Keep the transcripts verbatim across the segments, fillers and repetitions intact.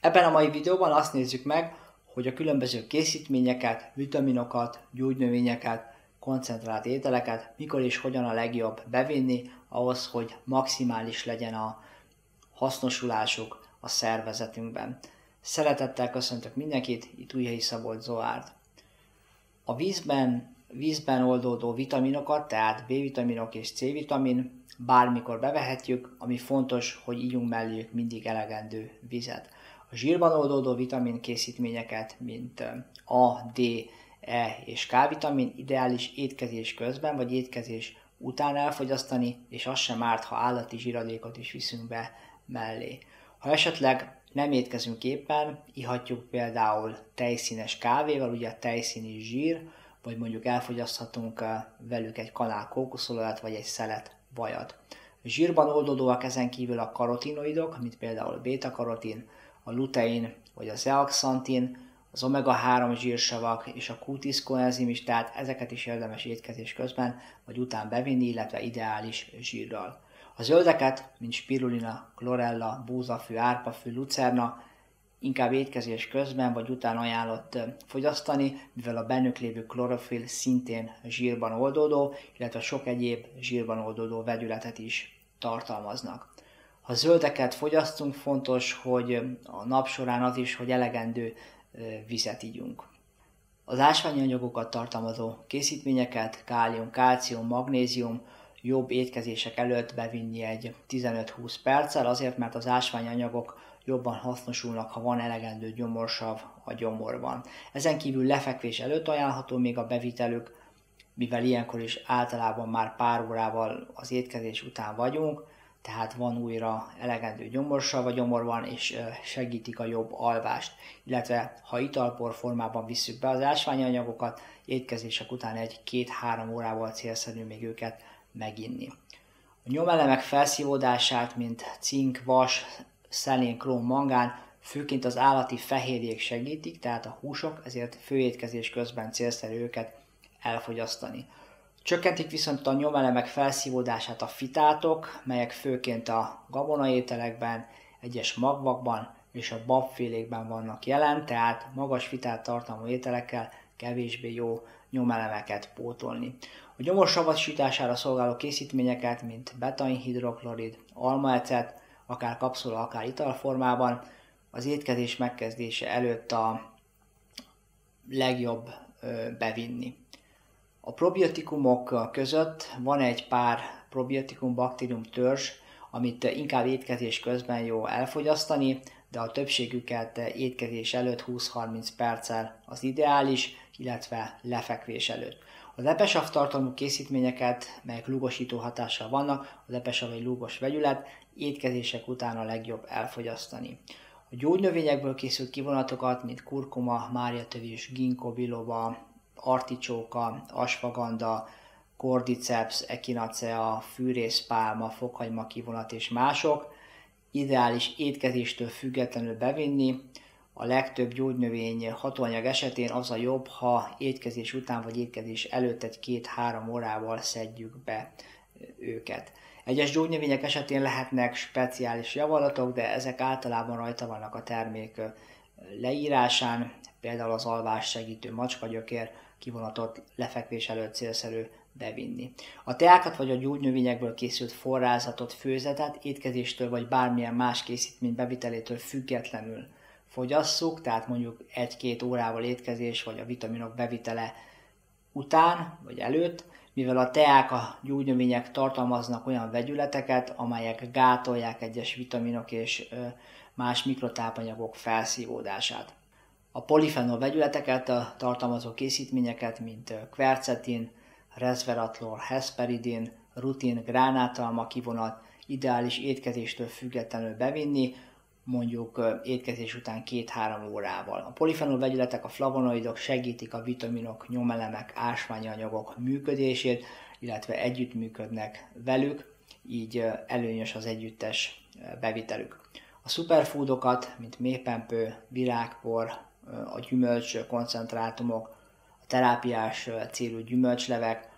Ebben a mai videóban azt nézzük meg, hogy a különböző készítményeket, vitaminokat, gyógynövényeket, koncentrált ételeket mikor és hogyan a legjobb bevinni ahhoz, hogy maximális legyen a hasznosulásuk a szervezetünkben. Szeretettel köszöntök mindenkit, itt Újhelyi Szabolcs Zoárd. A vízben, vízben oldódó vitaminokat, tehát B-vitaminok és C-vitamin bármikor bevehetjük, ami fontos, hogy ígyunk melléjük mindig elegendő vizet. A zsírban oldódó vitamin készítményeket, mint A, D, E és K-vitamin ideális étkezés közben vagy étkezés után elfogyasztani, és az sem árt, ha állati zsíradékot is viszünk be mellé. Ha esetleg nem étkezünk éppen, ihatjuk például tejszínes kávéval, ugye a tejszín is zsír, vagy mondjuk elfogyaszthatunk velük egy kanál kókuszolajat, vagy egy szelet vajat. A zsírban oldódóak ezen kívül a karotinoidok, mint például a béta-karotin, a lutein vagy a zeaxantin, az omega három zsírsavak és a Q tíz koenzim is, tehát ezeket is érdemes étkezés közben vagy után bevinni, illetve ideális zsírral. A zöldeket, mint spirulina, chlorella, búzafű, árpafű, lucerna inkább étkezés közben vagy után ajánlott fogyasztani, mivel a bennük lévő klorofil szintén zsírban oldódó, illetve sok egyéb zsírban oldódó vegyületet is tartalmaznak. Ha zöldeket fogyasztunk, fontos, hogy a nap során az is, hogy elegendő vizet igyunk. Az ásványi anyagokat tartalmazó készítményeket, kálium, kálcium, magnézium jobb étkezések előtt bevinni egy tizenöt-húsz perccel, azért mert az ásványi anyagok jobban hasznosulnak, ha van elegendő gyomorsav a gyomorban. Ezen kívül lefekvés előtt ajánlható még a bevitelük, mivel ilyenkor is általában már pár órával az étkezés után vagyunk, tehát van újra elegendő gyomorsav a gyomorban, és segítik a jobb alvást. Illetve ha italpor formában visszük be az ásványi anyagokat, étkezések után egy-két-három órával célszerű még őket meginni. A nyomelemek felszívódását, mint cink, vas, szelén, króm, mangán, főként az állati fehérjék segítik, tehát a húsok, ezért főétkezés közben célszerű őket elfogyasztani. Csökkentik viszont a nyomelemek felszívódását a fitátok, melyek főként a gabonaételekben, egyes magvakban és a babfélékben vannak jelen, tehát magas fitát tartalmú ételekkel kevésbé jó nyomelemeket pótolni. A gyomorsavasítására szolgáló készítményeket, mint betainhidroklorid, almaecet, akár kapszula, akár italformában, az étkezés megkezdése előtt a legjobb bevinni. A probiotikumok között van egy pár probiotikum baktérium törzs, amit inkább étkezés közben jó elfogyasztani, de a többségüket étkezés előtt húsz-harminc perccel az ideális, illetve lefekvés előtt. Az epesav tartalmú készítményeket, melyek lúgosító hatással vannak, az epesav egy lúgos vegyület, étkezések után a legjobb elfogyasztani. A gyógynövényekből készült kivonatokat, mint kurkuma, márjatövis, ginkgo biloba, articsóka, asfaganda, cordyceps, echinacea, fűrészpálma, fokhagyma kivonat és mások ideális étkezéstől függetlenül bevinni. A legtöbb gyógynövény hatóanyag esetén az a jobb, ha étkezés után vagy étkezés előtt egy két-három órával szedjük be őket. Egyes gyógynövények esetén lehetnek speciális javaslatok, de ezek általában rajta vannak a termék leírásán, például az alvás segítő macskagyökér kivonatot lefekvés előtt célszerű bevinni. A teákat vagy a gyógynövényekből készült forrázatot, főzetet étkezéstől vagy bármilyen más készítmény bevitelétől függetlenül fogyasszuk, tehát mondjuk egy-két órával étkezés vagy a vitaminok bevitele után vagy előtt, mivel a teák, a gyógynövények tartalmaznak olyan vegyületeket, amelyek gátolják egyes vitaminok és más mikrotápanyagok felszívódását. A polifenol vegyületeket tartalmazó készítményeket, mint quercetin, resveratrol, hesperidin, rutin, gránátalma kivonat ideális étkezéstől függetlenül bevinni, mondjuk étkezés után két-három órával. A polifenol vegyületek, a flavonoidok segítik a vitaminok, nyomelemek, ásványi anyagok működését, illetve együttműködnek velük, így előnyös az együttes bevitelük. A szuperfoodokat, mint méhpempő, virágpor, a gyümölcs koncentrátumok, a terápiás célú gyümölcslevek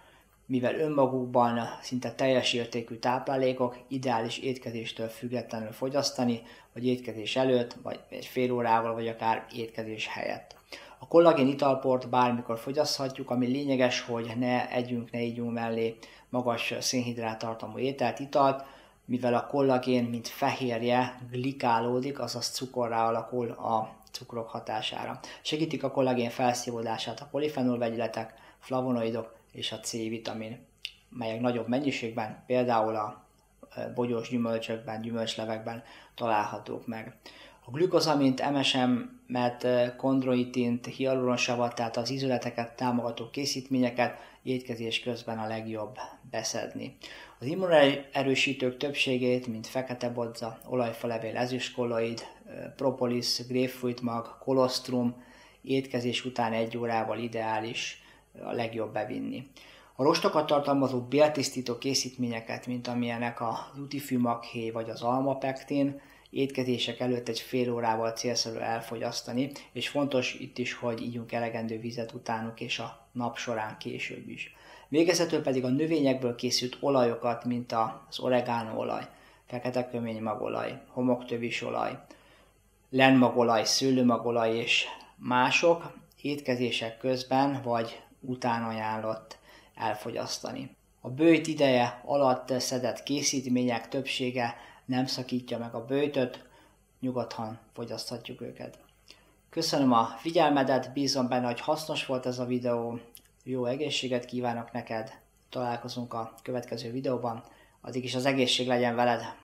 mivel önmagukban szinte teljes értékű táplálékok, ideális étkezéstől függetlenül fogyasztani, vagy étkezés előtt, vagy egy fél órával, vagy akár étkezés helyett. A kollagén italport bármikor fogyaszthatjuk, ami lényeges, hogy ne együnk, ne ígyunk mellé magas szénhidrát tartalmú ételt, italt, mivel a kollagén, mint fehérje, glikálódik, azaz cukorrá alakul a cukrok hatására. Segítik a kollagén felszívódását a polifenol vegyületek, flavonoidok és a C-vitamin, melyek nagyobb mennyiségben, például a bogyós gyümölcsökben, gyümölcslevekben találhatók meg. A glükozamint, em es em-et, kondroitint, hialuronsavat, tehát az ízületeket támogató készítményeket étkezés közben a legjobb beszedni. Az immunerősítők többségét, mint fekete bodza, olajfalevél, ezüstkolloid, propolis, grapefruit mag, kolostrum, étkezés után egy órával ideális a legjobb bevinni. A rostokat tartalmazó béltisztító készítményeket, mint amilyenek a lutifűmakhéj vagy az almapektin, étkezések előtt egy fél órával célszerű elfogyasztani, és fontos itt is, hogy ígyunk elegendő vizet utánuk és a nap során később is. Végezetül pedig a növényekből készült olajokat, mint az oregano olaj, fekete köménymagolaj, homoktövis olaj, lenmagolaj, szőlőmagolaj és mások étkezések közben vagy után ajánlott elfogyasztani. A böjt ideje alatt szedett készítmények többsége nem szakítja meg a böjtöt, nyugodtan fogyaszthatjuk őket. Köszönöm a figyelmedet, bízom benne, hogy hasznos volt ez a videó, jó egészséget kívánok neked, találkozunk a következő videóban, addig is az egészség legyen veled!